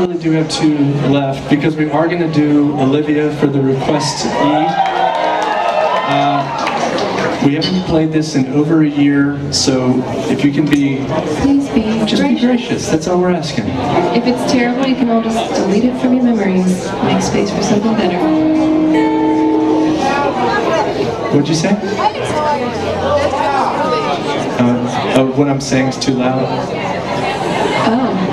really do have two left because we are going to do Olivia for the request E. We haven't played this in over a year, so if you can be, please be just gracious. be gracious. That's all we're asking. If it's terrible, you can all just delete it from your memories. Make space for something better. What'd you say? Oh, what I'm saying is too loud? Oh.